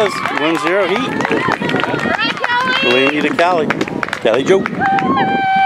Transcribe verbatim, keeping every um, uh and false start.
does. one zero heat. Delaney to Callee. Callee Jo.